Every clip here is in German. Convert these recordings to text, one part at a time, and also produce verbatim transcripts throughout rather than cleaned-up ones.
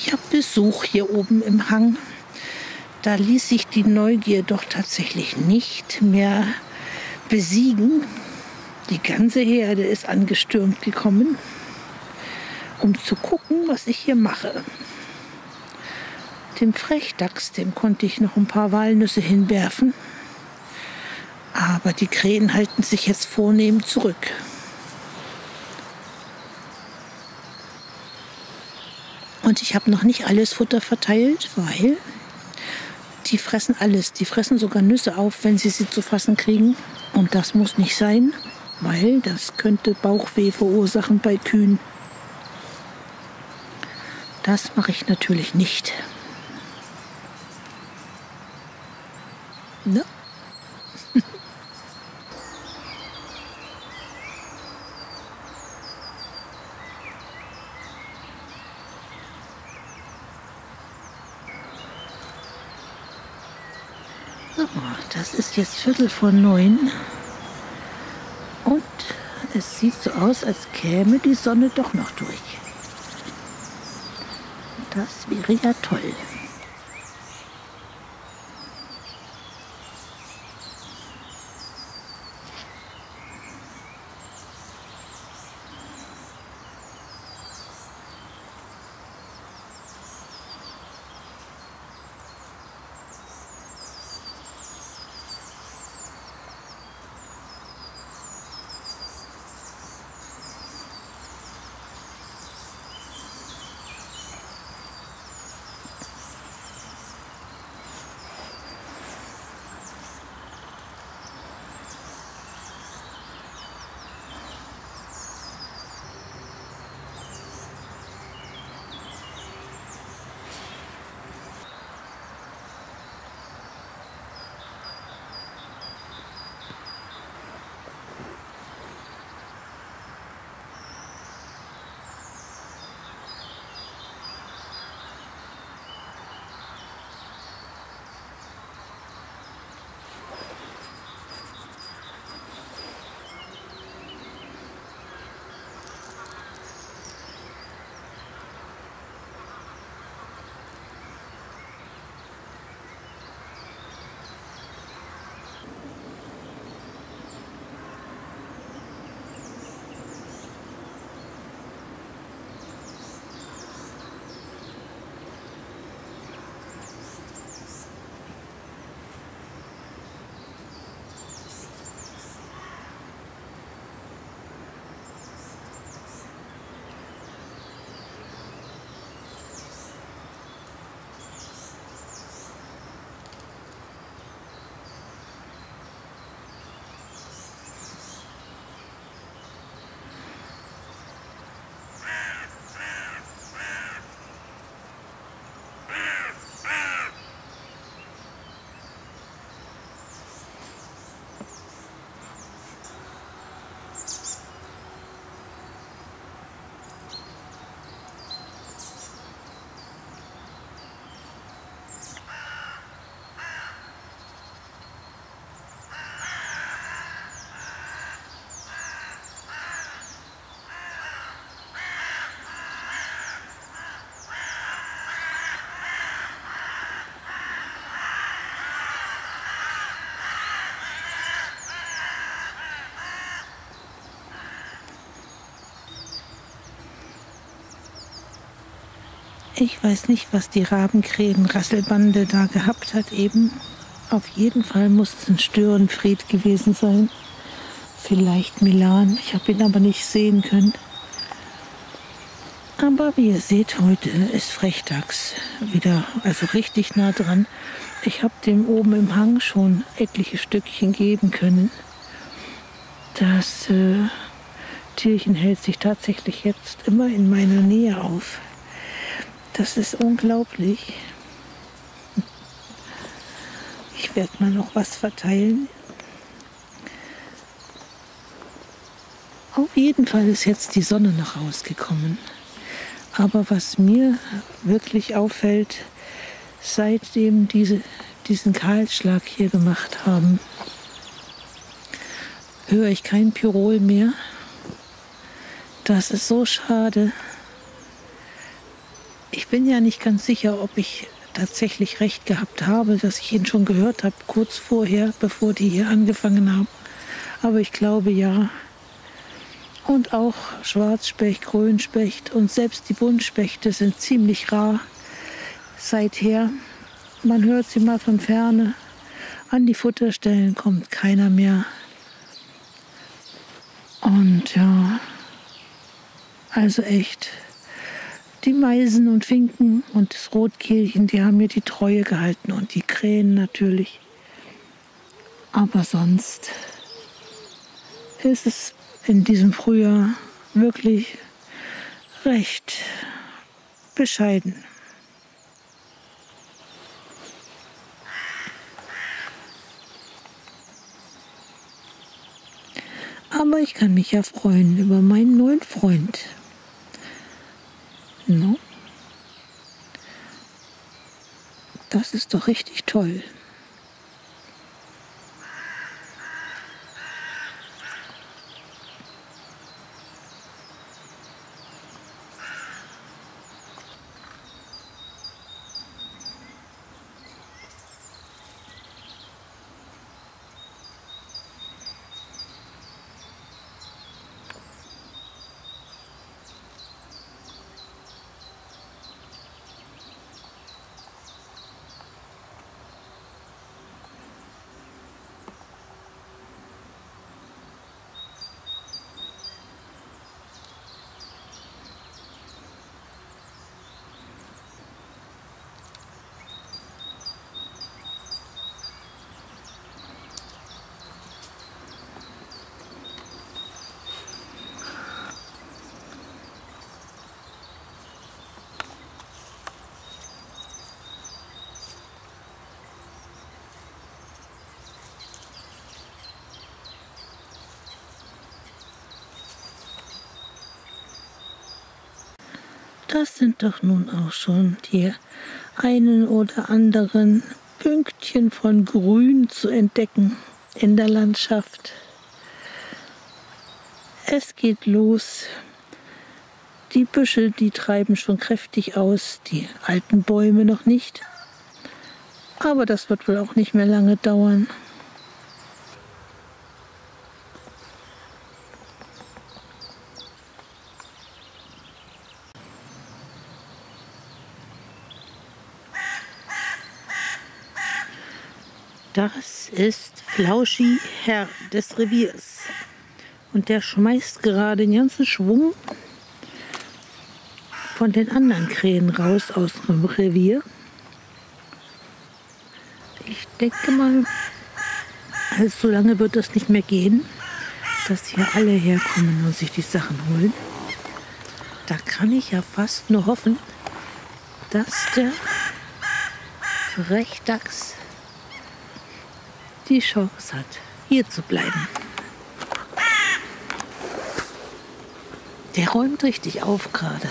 Ich habe Besuch hier oben im Hang. Da ließ sich die Neugier doch tatsächlich nicht mehr besiegen. Die ganze Herde ist angestürmt gekommen, um zu gucken, was ich hier mache. Dem Frechdachs, dem konnte ich noch ein paar Walnüsse hinwerfen. Aber die Krähen halten sich jetzt vornehm zurück. Und ich habe noch nicht alles Futter verteilt, weil die fressen alles. Die fressen sogar Nüsse auf, wenn sie sie zu fassen kriegen. Und das muss nicht sein, weil das könnte Bauchweh verursachen bei Kühen. Das mache ich natürlich nicht. Ne? So, das ist jetzt Viertel vor neun und es sieht so aus, als käme die Sonne doch noch durch. Das wäre ja toll. Ich weiß nicht, was die Rabenkrähen-Rasselbande da gehabt hat eben. Auf jeden Fall muss es ein Störenfried gewesen sein. Vielleicht Milan, ich habe ihn aber nicht sehen können. Aber wie ihr seht, heute ist Frechdachs wieder, also richtig nah dran. Ich habe dem oben im Hang schon etliche Stückchen geben können. Das äh, Tierchen hält sich tatsächlich jetzt immer in meiner Nähe auf. Das ist unglaublich. Ich werde mal noch was verteilen. Auf jeden Fall ist jetzt die Sonne noch rausgekommen. Aber was mir wirklich auffällt, seitdem diese, diesen Kahlschlag hier gemacht haben, höre ich kein Pirol mehr. Das ist so schade. Ich bin ja nicht ganz sicher, ob ich tatsächlich recht gehabt habe, dass ich ihn schon gehört habe, kurz vorher, bevor die hier angefangen haben. Aber ich glaube ja. Und auch Schwarzspecht, Grünspecht und selbst die Buntspechte sind ziemlich rar seither. Man hört sie mal von ferne. An die Futterstellen kommt keiner mehr. Und ja, also echt, die Meisen und Finken und das Rotkehlchen, die haben mir die Treue gehalten und die Krähen natürlich. Aber sonst ist es in diesem Frühjahr wirklich recht bescheiden. Aber ich kann mich ja freuen über meinen neuen Freund. No? Das ist doch richtig toll. Das sind doch nun auch schon die einen oder anderen Pünktchen von Grün zu entdecken in der Landschaft. Es geht los. Die Büsche, die treiben schon kräftig aus, die alten Bäume noch nicht. Aber das wird wohl auch nicht mehr lange dauern. Das ist Flauschi, Herr des Reviers. Und der schmeißt gerade den ganzen Schwung von den anderen Krähen raus aus dem Revier. Ich denke mal, also so lange wird das nicht mehr gehen, dass hier alle herkommen und sich die Sachen holen. Da kann ich ja fast nur hoffen, dass der Frechdachs die Chance hat, hier zu bleiben. Der räumt richtig auf gerade.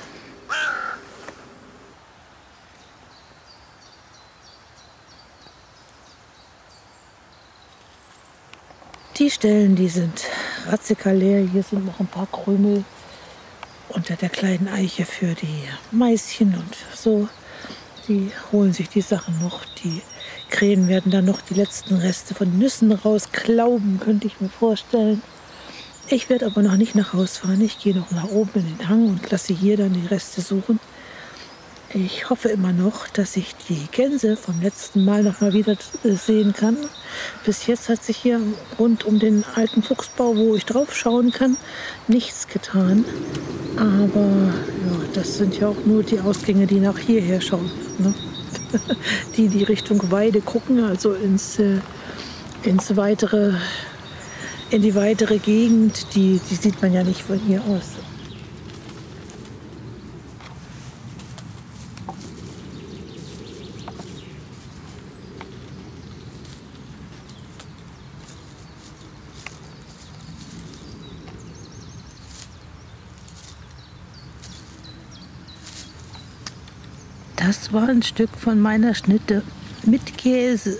Die Stellen, die sind ratzekal leer. Hier sind noch ein paar Krümel unter der kleinen Eiche für die Maischen und so. Die holen sich die Sachen noch. Die Krähen werden dann noch die letzten Reste von Nüssen rausklauben, könnte ich mir vorstellen. Ich werde aber noch nicht nach Haus fahren. Ich gehe noch nach oben in den Hang und lasse hier dann die Reste suchen. Ich hoffe immer noch, dass ich die Gänse vom letzten Mal noch mal wieder sehen kann. Bis jetzt hat sich hier rund um den alten Fuchsbau, wo ich drauf schauen kann, nichts getan. Aber ja, das sind ja auch nur die Ausgänge, die nach hierher schauen. Ne? Die, die Richtung Weide gucken, also ins, äh, ins weitere, in die weitere Gegend, die, die sieht man ja nicht von hier aus. Das war ein Stück von meiner Schnitte mit Käse.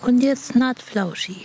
Und jetzt Nahtflauschi.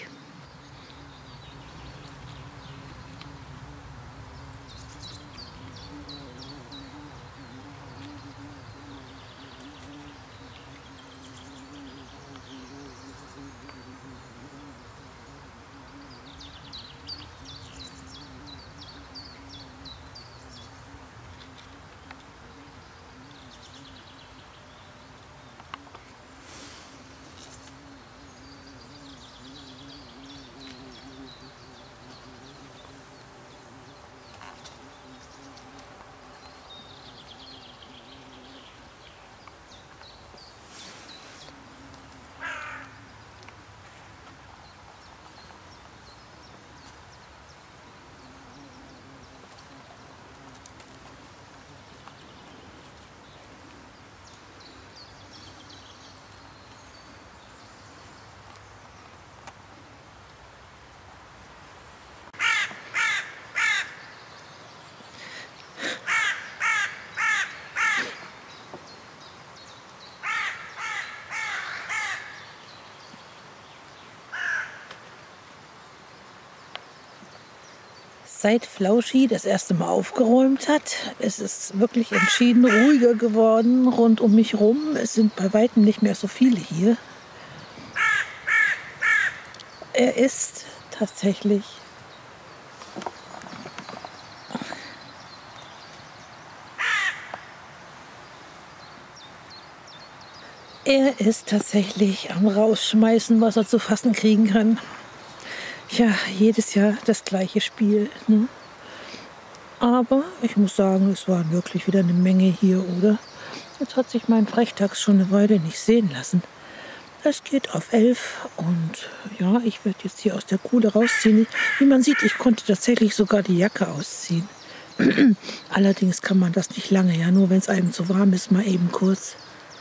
Seit Flauschi das erste Mal aufgeräumt hat, ist es wirklich entschieden ruhiger geworden rund um mich rum. Es sind bei weitem nicht mehr so viele hier. Er ist tatsächlich Er ist tatsächlich am Rausschmeißen, was er zu fassen kriegen kann. Ja, jedes Jahr das gleiche Spiel, ne? Aber ich muss sagen, es waren wirklich wieder eine Menge hier, oder? Jetzt hat sich mein Frechtags schon eine Weile nicht sehen lassen. Es geht auf elf und ja, ich werde jetzt hier aus der Kuhle rausziehen. Wie man sieht, ich konnte tatsächlich sogar die Jacke ausziehen. Allerdings kann man das nicht lange, ja, nur wenn es einem zu warm ist, mal eben kurz.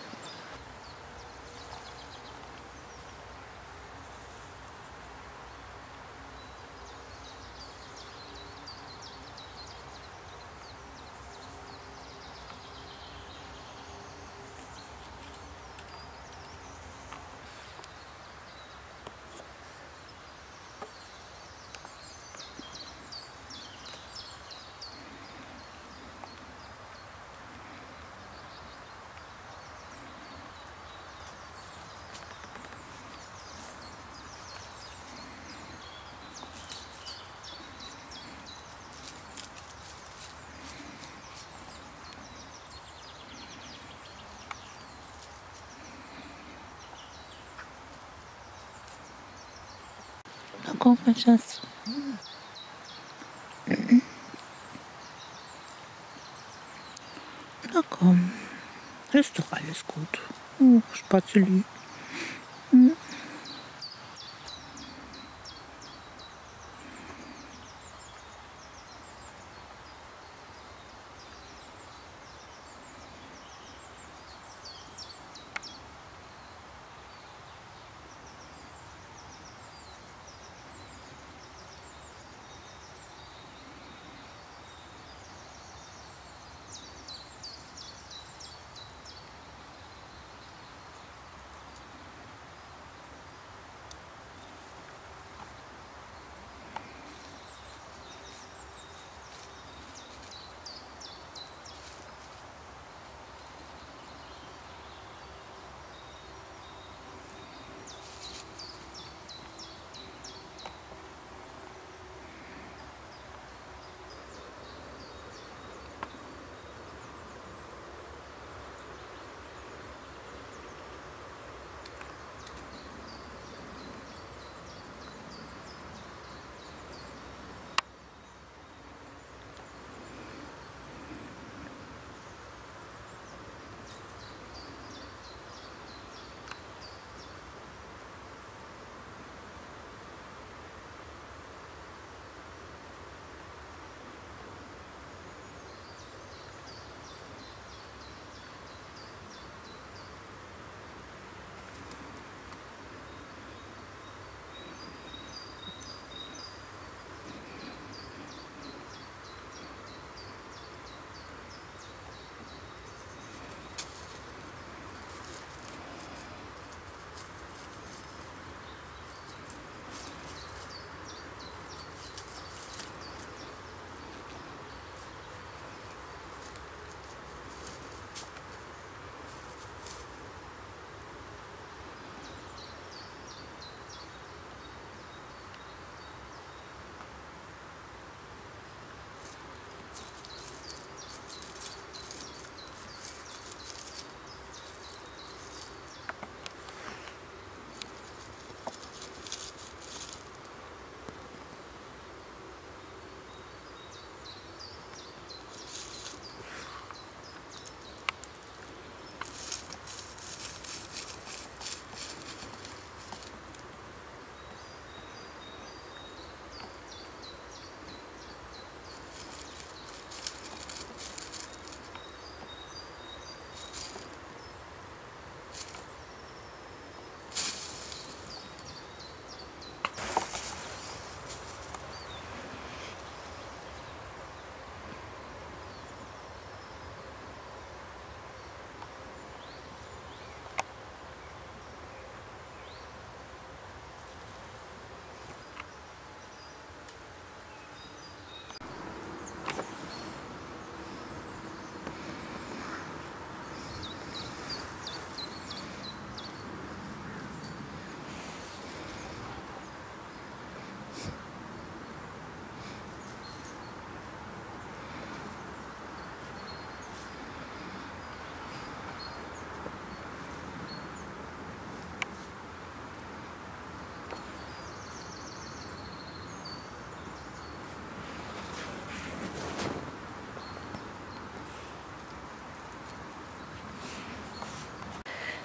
Na komm, mein Schatz. Na komm, ist doch alles gut. Oh, Spatzeli. Hm.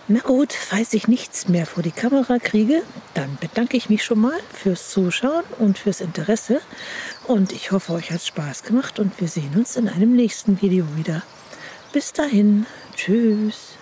Na gut, falls ich nichts mehr vor die Kamera kriege, dann bedanke ich mich schon mal fürs Zuschauen und fürs Interesse. Und ich hoffe, euch hat es Spaß gemacht und wir sehen uns in einem nächsten Video wieder. Bis dahin, tschüss.